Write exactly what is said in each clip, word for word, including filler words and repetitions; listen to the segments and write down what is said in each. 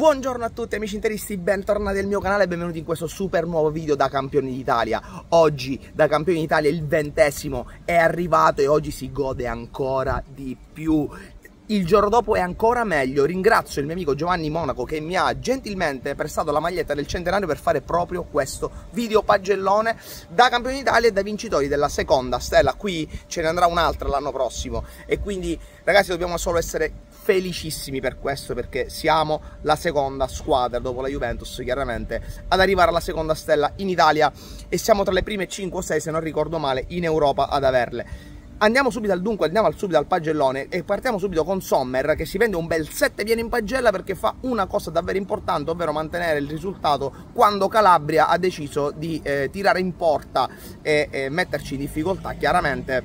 Buongiorno a tutti amici interisti, bentornati nel mio canale e benvenuti in questo super nuovo video da campioni d'Italia. Oggi da campioni d'Italia il ventesimo è arrivato e oggi si gode ancora di più. Il giorno dopo è ancora meglio. Ringrazio il mio amico Giovanni Monaco che mi ha gentilmente prestato la maglietta del centenario per fare proprio questo video pagellone da campioni d'Italia e da vincitori della seconda stella. Qui ce ne andrà un'altra l'anno prossimo e quindi ragazzi dobbiamo solo essere felicissimi per questo, perché siamo la seconda squadra dopo la Juventus chiaramente ad arrivare alla seconda stella in Italia e siamo tra le prime cinque o sei, se non ricordo male, in Europa ad averle. Andiamo subito al dunque, andiamo subito al pagellone e partiamo subito con Sommer, che si vende un bel sette pieni in pagella perché fa una cosa davvero importante, ovvero mantenere il risultato quando Calabria ha deciso di eh, tirare in porta e eh, metterci in difficoltà. Chiaramente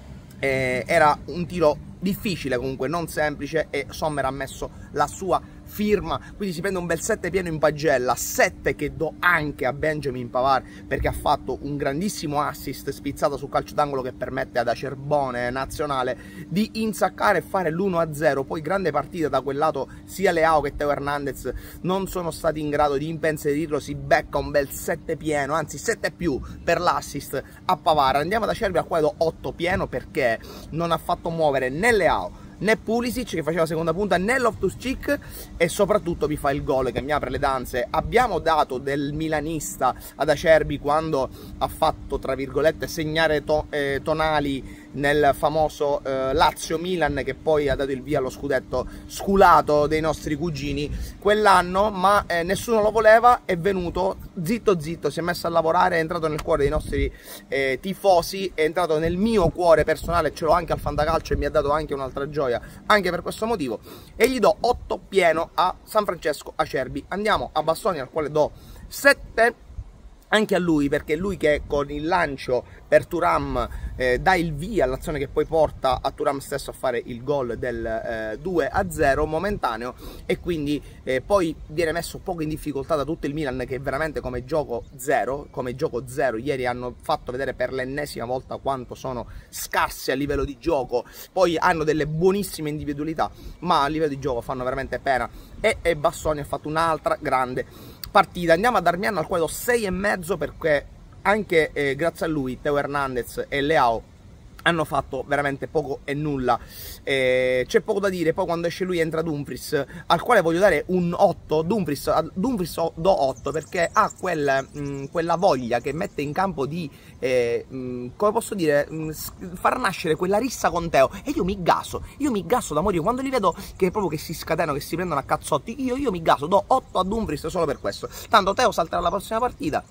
eh, era un tiro difficile, comunque non semplice, e Sommer ha messo la sua firma, quindi si prende un bel sette pieno in pagella, sette che do anche a Benjamin Pavard perché ha fatto un grandissimo assist spizzato sul calcio d'angolo che permette ad Acerbone nazionale di insaccare e fare l'uno a zero. Poi grande partita da quel lato, sia Leao che Teo Hernandez non sono stati in grado di impensierirlo, si becca un bel sette pieno, anzi sette più per l'assist a Pavard. Andiamo ad Acerbi al quale do otto pieno perché non ha fatto muovere né Leao né Pulisic che faceva seconda punta, né Loftus-Cheek, e soprattutto mi fa il gol che mi apre le danze. Abbiamo dato del milanista ad Acerbi quando ha fatto tra virgolette segnare to eh, Tonali nel famoso eh, Lazio-Milan, che poi ha dato il via allo scudetto sculato dei nostri cugini quell'anno, ma eh, nessuno lo voleva, è venuto zitto zitto, si è messo a lavorare, è entrato nel cuore dei nostri eh, tifosi, è entrato nel mio cuore personale, ce l'ho anche al fantacalcio e mi ha dato anche un'altra gioia anche per questo motivo, e gli do otto pieno a San Francesco Acerbi. Andiamo a Bastoni al quale do sette anche a lui, perché è lui che con il lancio per Thuram eh, dà il via all'azione che poi porta a Thuram stesso a fare il gol del eh, due a zero momentaneo, e quindi eh, poi viene messo poco in difficoltà da tutto il Milan, che veramente come gioco zero, come gioco zero ieri hanno fatto vedere per l'ennesima volta quanto sono scarsi a livello di gioco. Poi hanno delle buonissime individualità, ma a livello di gioco fanno veramente pena, e, e Bastoni ha fatto un'altra grande partita. Andiamo a Darmian al quale do sei e mezzo perché anche eh, grazie a lui Teo Hernandez e Leao hanno fatto veramente poco e nulla, eh, c'è poco da dire. Poi quando esce lui entra Dumfries al quale voglio dare un otto. Dumfries, a Dumfries do otto perché ha quel, mh, quella voglia che mette in campo di eh, mh, come posso dire, mh, far nascere quella rissa con Teo, e io mi gaso, io mi gaso da morire quando li vedo che proprio che si scatenano, che si prendono a cazzotti. Io, io mi gaso, do otto a Dumfries solo per questo. Tanto Teo salterà la prossima partita,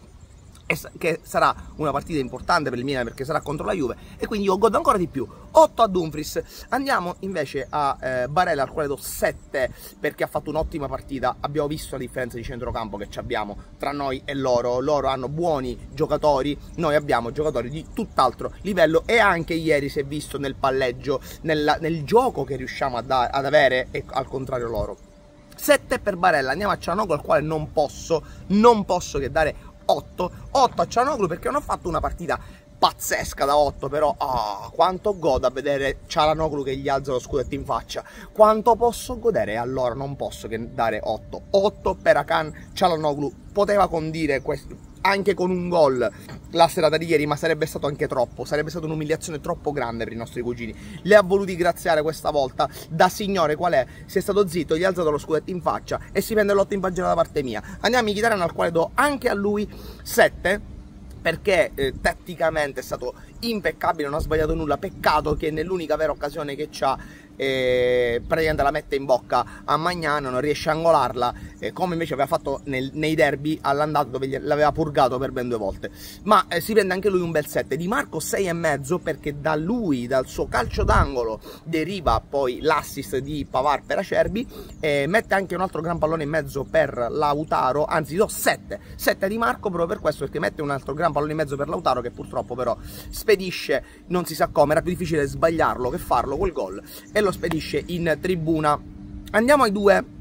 che sarà una partita importante per il Milan perché sarà contro la Juve, e quindi io godo ancora di più. Otto a Dumfries. Andiamo invece a eh, Barella al quale do sette perché ha fatto un'ottima partita. Abbiamo visto la differenza di centrocampo che abbiamo tra noi e loro. Loro hanno buoni giocatori, noi abbiamo giocatori di tutt'altro livello, e anche ieri si è visto nel palleggio, nel, nel gioco che riusciamo ad, ad avere, e al contrario loro. sette per Barella. Andiamo a Cianoglu al quale non posso, non posso che dare otto. otto a Cianoglu perché non ha fatto una partita pazzesca da otto, però oh, quanto godo a vedere Cianoglu che gli alza lo scudetto in faccia, quanto posso godere, e allora non posso che dare otto. otto per Hakan Cianoglu. Poteva condire questo anche con un gol la serata di ieri, ma sarebbe stato anche troppo, sarebbe stata un'umiliazione troppo grande per i nostri cugini. Le ha voluti graziare questa volta, da signore qual è, si è stato zitto, gli ha alzato lo scudetto in faccia e si prende l'otto in pagina da parte mia. Andiamo a Mkhitaryan al quale do anche a lui sette perché eh, tatticamente è stato impeccabile, non ha sbagliato nulla. Peccato che nell'unica vera occasione che c'ha eh, praticamente la mette in bocca a Magnano, non riesce a angolarla, eh, come invece aveva fatto nel, nei derby all'andato dove l'aveva purgato per ben due volte. Ma eh, si prende anche lui un bel sette. Di Marco sei e mezzo perché da lui, dal suo calcio d'angolo deriva poi l'assist di Pavard per Acerbi, eh, mette anche un altro gran pallone in mezzo per Lautaro, anzi do sette. sette di Marco proprio per questo, perché mette un altro gran pallone in mezzo per Lautaro che purtroppo però spedisce non si sa come, era più difficile sbagliarlo che farlo quel gol, e lo spedisce in tribuna. Andiamo ai due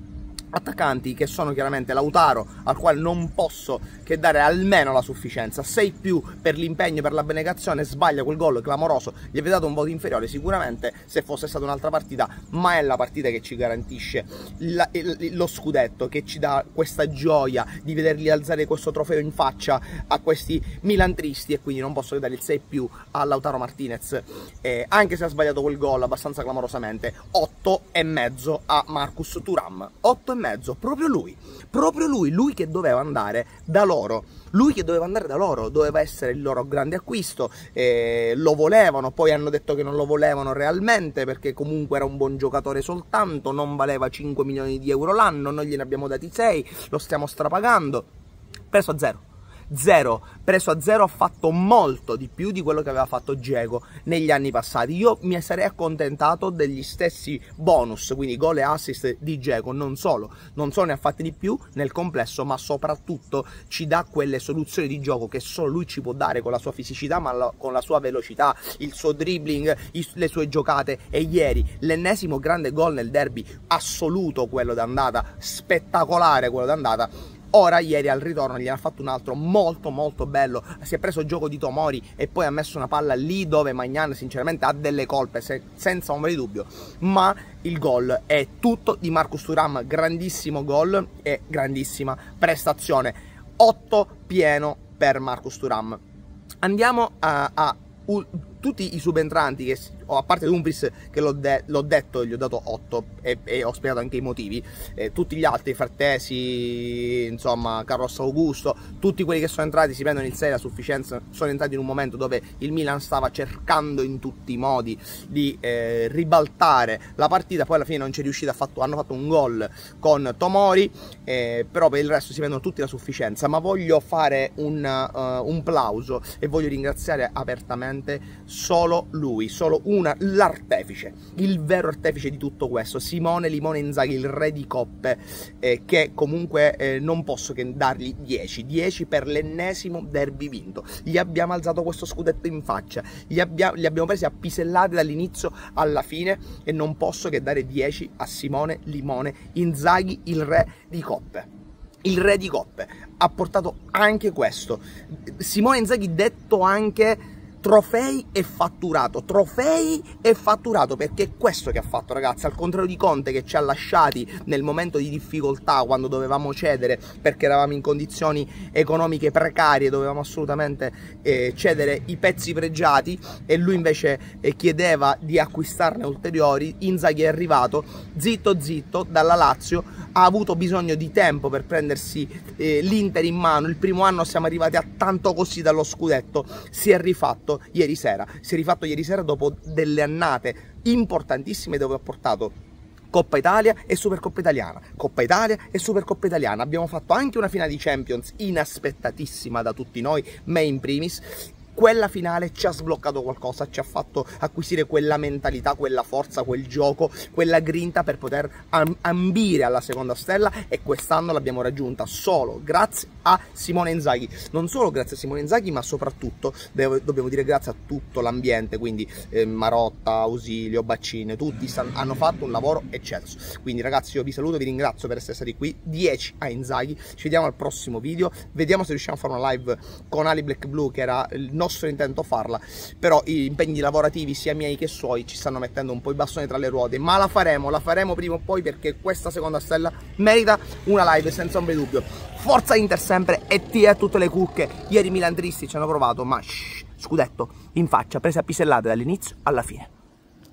attaccanti che sono chiaramente Lautaro, al quale non posso che dare almeno la sufficienza, sei più per l'impegno, per l'abnegazione, sbaglia quel gol clamoroso, gli avete dato un voto inferiore sicuramente se fosse stata un'altra partita, ma è la partita che ci garantisce la, lo scudetto, che ci dà questa gioia di vedergli alzare questo trofeo in faccia a questi milantristi, e quindi non posso che dare il sei più a Lautaro Martinez, eh, anche se ha sbagliato quel gol abbastanza clamorosamente. Otto e mezzo a Marcus Thuram, otto e mezzo, proprio lui, proprio lui, lui che doveva andare da loro, lui che doveva andare da loro, doveva essere il loro grande acquisto, eh, lo volevano, poi hanno detto che non lo volevano realmente perché comunque era un buon giocatore soltanto, non valeva cinque milioni di euro l'anno, noi gliene abbiamo dati sei, lo stiamo strapagando, preso a zero. Zero, preso a zero, ha fatto molto di più di quello che aveva fatto Dzeko negli anni passati. Io mi sarei accontentato degli stessi bonus, quindi gol e assist di Dzeko, non solo, non solo ne ha fatti di più nel complesso, ma soprattutto ci dà quelle soluzioni di gioco che solo lui ci può dare con la sua fisicità, ma la, con la sua velocità, il suo dribbling, i, le sue giocate. E ieri l'ennesimo grande gol nel derby, assoluto quello d'andata, spettacolare quello d'andata. Ora ieri al ritorno gli ha fatto un altro molto molto bello, si è preso il gioco di Tomori e poi ha messo una palla lì dove Maignan sinceramente ha delle colpe, se, senza ombra di dubbio, ma il gol è tutto di Marcus Thuram, grandissimo gol e grandissima prestazione, otto pieno per Marcus Thuram. Andiamo a, a uh, tutti i subentranti, che, a parte Dumfries che l'ho de detto, gli ho dato otto e, e ho spiegato anche i motivi, eh, tutti gli altri, Frattesi, insomma Carlos Augusto, tutti quelli che sono entrati si prendono il sei a sufficienza, sono entrati in un momento dove il Milan stava cercando in tutti i modi di eh, ribaltare la partita, poi alla fine non ci è riuscito, fatto, hanno fatto un gol con Tomori, eh, però per il resto si prendono tutti la sufficienza. Ma voglio fare un, uh, un plauso e voglio ringraziare apertamente solo lui, solo una, l'artefice, il vero artefice di tutto questo, Simone Limone Inzaghi, il re di coppe, eh, che comunque eh, non posso che dargli dieci, dieci per l'ennesimo derby vinto. Gli abbiamo alzato questo scudetto in faccia, gli abbia, li abbiamo presi a pisellate dall'inizio alla fine e non posso che dare dieci a Simone Limone Inzaghi, il re di coppe. Il re di coppe ha portato anche questo, Simone Inzaghi detto anche trofei e fatturato, trofei e fatturato, perché è questo che ha fatto, ragazzi, al contrario di Conte che ci ha lasciati nel momento di difficoltà, quando dovevamo cedere perché eravamo in condizioni economiche precarie, dovevamo assolutamente eh, cedere i pezzi pregiati, e lui invece eh, chiedeva di acquistarne ulteriori. Inzaghi è arrivato zitto zitto dalla Lazio, ha avuto bisogno di tempo per prendersi eh, l'Inter in mano, il primo anno siamo arrivati a tanto così dallo scudetto, si è rifatto ieri sera, si è rifatto ieri sera dopo delle annate importantissime dove ha portato Coppa Italia e Supercoppa Italiana, Coppa Italia e Supercoppa Italiana, abbiamo fatto anche una finale di Champions inaspettatissima da tutti noi, me in primis. Quella finale ci ha sbloccato qualcosa, ci ha fatto acquisire quella mentalità, quella forza, quel gioco, quella grinta per poter ambire alla seconda stella, e quest'anno l'abbiamo raggiunta solo grazie a Simone Inzaghi. Non solo grazie a Simone Inzaghi, ma soprattutto devo, dobbiamo dire grazie a tutto l'ambiente, quindi eh, Marotta, Ausilio, Baccine, tutti hanno fatto un lavoro eccelso. Quindi ragazzi, io vi saluto, vi ringrazio per essere stati qui, dieci a Inzaghi, ci vediamo al prossimo video, vediamo se riusciamo a fare una live con Ali Black Blue, che era il nostro intento farla, però gli impegni lavorativi sia miei che suoi ci stanno mettendo un po' i bastoni tra le ruote, ma la faremo, la faremo prima o poi, perché questa seconda stella merita una live senza ombra di dubbio. Forza Inter sempre e T a tutte le cucche. Ieri i milantristi ci hanno provato, ma shh, scudetto in faccia, prese a pisellate dall'inizio alla fine.